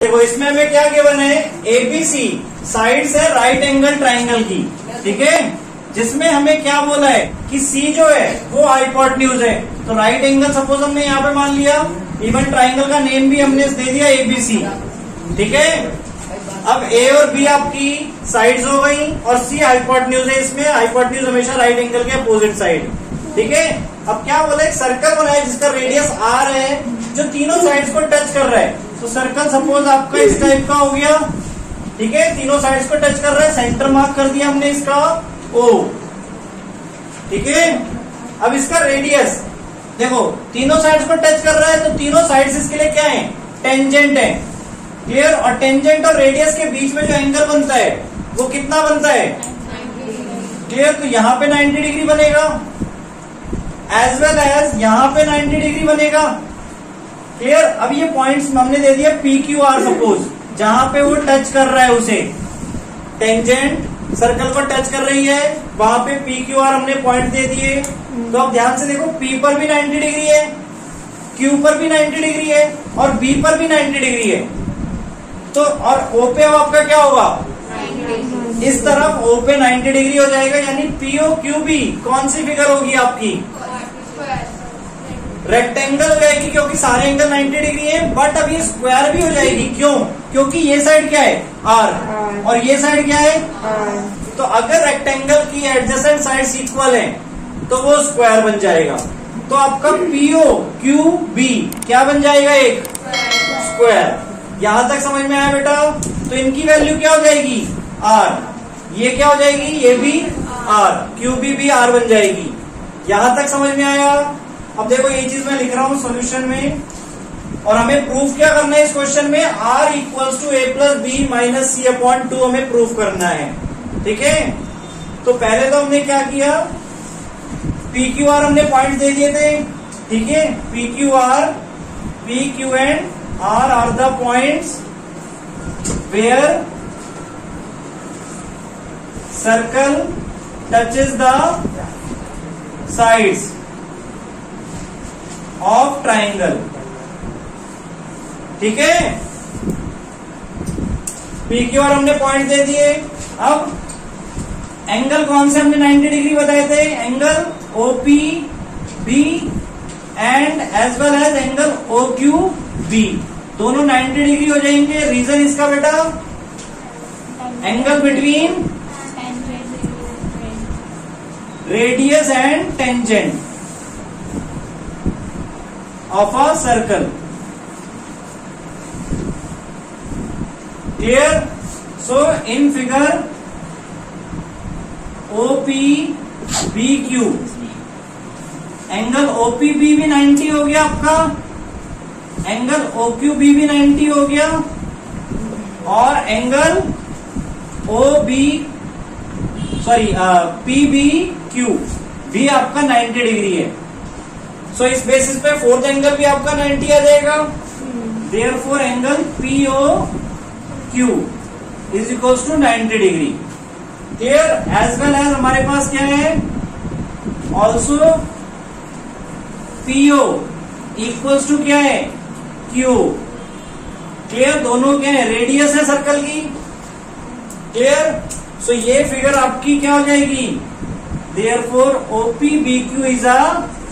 देखो इसमें हमें क्या गिवन है, एबीसी साइड्स है राइट एंगल ट्राइंगल की, ठीक है, जिसमें हमें क्या बोला है कि सी जो है वो हाइपोटेन्यूज है, तो राइट एंगल सपोज हमने यहाँ पे मान लिया, इवन ट्राइंगल का नेम भी हमने दे दिया एबीसी, ठीक है। अब ए और बी आपकी साइड्स हो गई और सी हाइपोटेन्यूज है, इसमें हाइपोटेन्यूज हमेशा राइट एंगल के अपोजिट साइड, ठीक है। अब क्या बोला, एक सर्कल बना है जिसका रेडियस आर है, जो तीनों साइड्स को टच कर रहा है, तो सर्कल सपोज आपका इस टाइप का हो गया, ठीक है, तीनों साइड्स को टच कर रहा है, सेंटर मार्क कर दिया हमने इसका ओ, ठीक है। अब इसका रेडियस देखो तीनों साइड्स को टच कर रहा है, तो तीनों साइड्स इसके लिए क्या है, टेंजेंट है, क्लियर। और टेंजेंट और रेडियस के बीच में जो एंगल बनता है वो कितना बनता है, क्लियर। तो यहाँ पे 90 डिग्री बनेगा, एज वेल एज यहाँ पे 90 डिग्री बनेगा, क्लियर। अब ये पॉइंट्स हमने दे दिया पी क्यू आर, सपोज जहां पे वो टच कर रहा है उसे, टेंजेंट सर्कल पर टच कर रही है, वहां पे पी क्यू आर हमने पॉइंट दे दिए। तो अब ध्यान से देखो, पी पर भी 90 डिग्री है, क्यू पर भी 90 डिग्री है और बी पर भी 90 डिग्री है, तो और ओ पे आपका क्या होगा, इस तरफ ओ पे 90 डिग्री हो जाएगा, यानी पीओ क्यू बी कौन सी फिगर होगी आपकी, रेक्टेंगल हो जाएगी, क्योंकि सारे एंगल 90 डिग्री है, बट अब ये स्क्वायर भी हो जाएगी, क्यों, क्योंकि ये साइड क्या है आर और ये साइड क्या है तो अगर रेक्टेंगल की एडजेसेंट साइड्स इक्वल है तो वो स्क्वायर बन जाएगा। तो आपका पीओ क्यू बी क्या बन जाएगा, एक स्क्वायर। यहां तक समझ में आया बेटा, तो इनकी वैल्यू क्या हो जाएगी आर, ये क्या हो जाएगी, ये भी आर, क्यू बी आर बन जाएगी। यहां तक समझ में आया। अब देखो ये चीज मैं लिख रहा हूं सॉल्यूशन में, और हमें प्रूफ क्या करना है इस क्वेश्चन में, R equals to A plus B minus C upon 2 हमें प्रूफ करना है, ठीक है। तो पहले तो हमने क्या किया, पी क्यू आर हमने पॉइंट दे दिए थे, ठीक है, P Q and R are the points where circle touches the sides of triangle, ठीक है। पी क्यू आर हमने पॉइंट दे दिए। अब एंगल कौन से हमने 90 डिग्री बताए थे, angle O P B and as well as angle O Q B, दोनों 90 डिग्री हो जाएंगे। रीजन इसका बेटा, angle between radius and tangent of a circle, clear। So in figure OPBQ angle OPB भी 90 हो गया आपका, एंगल OQB भी 90 हो गया, और एंगल PBQ भी आपका 90 डिग्री है। सो इस बेसिस पे फोर्थ एंगल भी आपका 90 आ जाएगा। Therefore angle POQ is equals to 90 degree, clear. As well as हमारे पास क्या है, ऑल्सो PO इक्वल्स टू क्या है, Q, क्लियर। दोनों क्या है, रेडियस है सर्कल की, क्लियर। सो ये फिगर आपकी क्या हो जाएगी, therefore OPBQ is a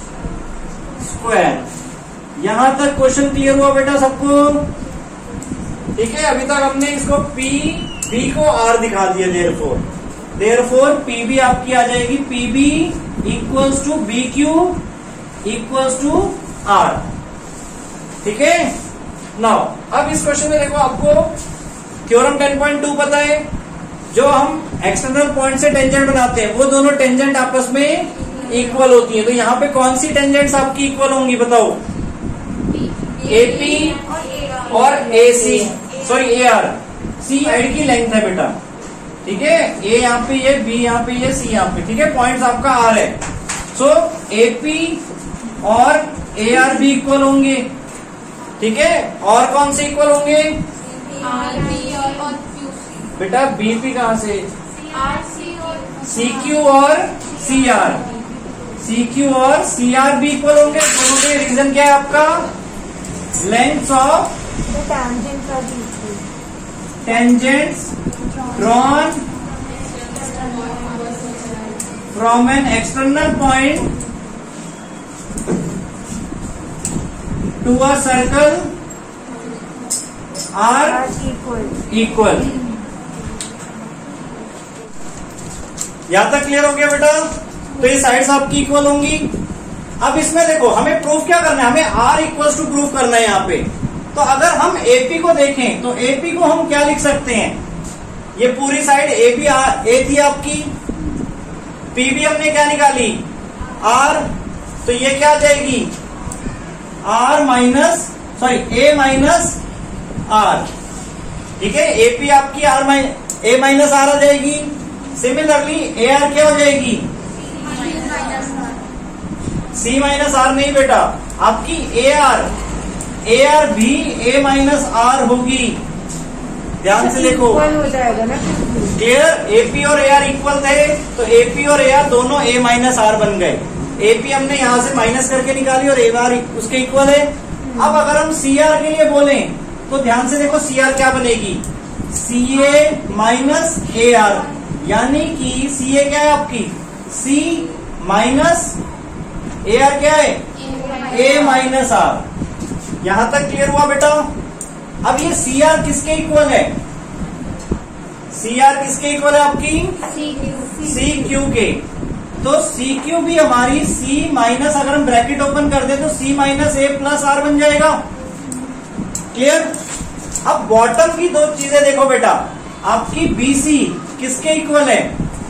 square. यहां तक क्वेश्चन क्लियर हुआ बेटा सबको, ठीक है। अभी तक हमने इसको पी बी को आर दिखा दिया, देयरफॉर पी बी आपकी आ जाएगी, P B equals to B Q equals to R, ठीक है। नाउ अब इस क्वेश्चन में देखो, आपको थ्योरम 10.2 पता है, जो हम एक्सटर्नल पॉइंट से टेंजेंट बनाते हैं वो दोनों टेंजेंट आपस में इक्वल होती है। तो यहाँ पे कौन सी टेंजेंट्स आपकी इक्वल होंगी बताओ, एपी और AC, sorry AR, C side की लेंथ है बेटा, ठीक है। ए यहाँ पे ये, बी यहाँ पे ये, सी यहाँ पे, ठीक है। पॉइंट्स आपका आर है। सो एपी और एआर भी इक्वल होंगे, ठीक है। और कौन से इक्वल होंगे, बेटा बीपी कहाँ से, सीक्यू और सीआर, सीक्यू और सीआर भी इक्वल होंगे। दोनों के रीजन क्या है आपका, length of tangents drawn from an external point to a circle are equal. यहां तक क्लियर हो गया बेटा? तो ये साइड्स आपकी इक्वल होंगी। अब इसमें देखो हमें प्रूफ क्या करना है, हमें आर इक्वल्स टू प्रूफ करना है यहाँ पे। तो अगर हम एपी को देखें तो एपी को हम क्या लिख सकते हैं, ये पूरी साइड एपी ए थी आपकी, पी भी हमने क्या निकाली आर, तो ये क्या आ जाएगी R minus A minus R. ठीक है, एपी आपकी ए माइनस आर आ जाएगी। सिमिलरली ए आर क्या हो जाएगी सी माइनस आर, नहीं बेटा आपकी ए आर भी ए माइनस आर होगी। ध्यान से देखो, हो जाएगा ना क्लियर। एपी और ए आर इक्वल थे तो एपी और ए आर दोनों ए माइनस आर बन गए। एपी हमने यहां से माइनस करके निकाली और ए आर उसके इक्वल है। अब अगर हम सी आर के लिए बोलें तो ध्यान से देखो सी आर क्या बनेगी सी ए माइनस ए आर, यानी कि सी ए क्या है आपकी सी माइनस ए आर क्या है ए माइनस आर। यहां तक क्लियर हुआ बेटा? अब ये सी आर किसके इक्वल है, सी आर किसके इक्वल है आपकी सी क्यू के। तो सी क्यू भी हमारी सी माइनस, अगर हम ब्रैकेट ओपन कर दे तो C minus A plus R बन जाएगा। क्लियर? अब बॉटम की दो चीजें देखो बेटा, आपकी बीसी किसके इक्वल है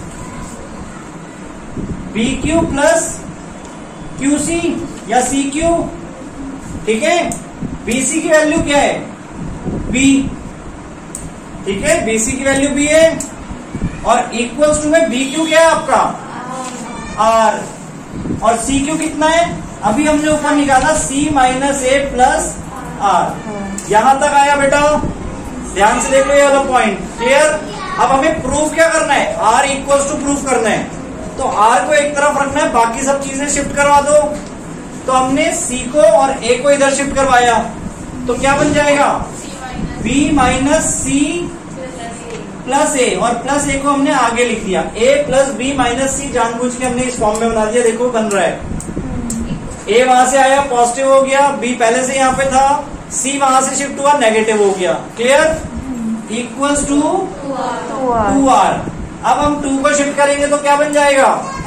B Q plus Q C या सी क्यू। ठीक है, बीसी की वैल्यू क्या है बी, ठीक है बीसी की वैल्यू बी है और इक्वल्स टू में बी क्यू क्या है आपका आर, और सी क्यू कितना है अभी हमने ऊपर निकाला C minus A plus R. यहां तक आया बेटा? ध्यान से देख लो ये वाला पॉइंट। क्लियर? अब हमें प्रूफ क्या करना है, आर इक्वल्स टू प्रूफ करना है। तो आर को एक तरफ रखना है, बाकी सब चीजें शिफ्ट करवा दो। तो हमने सी को और ए को इधर शिफ्ट करवाया तो क्या बन जाएगा B minus C plus A, और प्लस ए को हमने आगे लिख दिया A plus B minus C, जानबूझ के हमने इस फॉर्म में बना दिया। देखो बन रहा है, ए वहां से आया पॉजिटिव हो गया, बी पहले से यहाँ पे था, सी वहां से शिफ्ट हुआ नेगेटिव हो गया। क्लियर? Equals to 2r। अब हम 2 को शिफ्ट करेंगे तो क्या बन जाएगा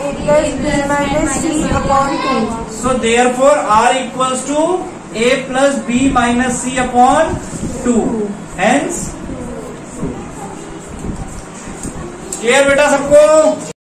so therefore r equals to a plus B minus C upon 2। Hence clear बेटा सबको?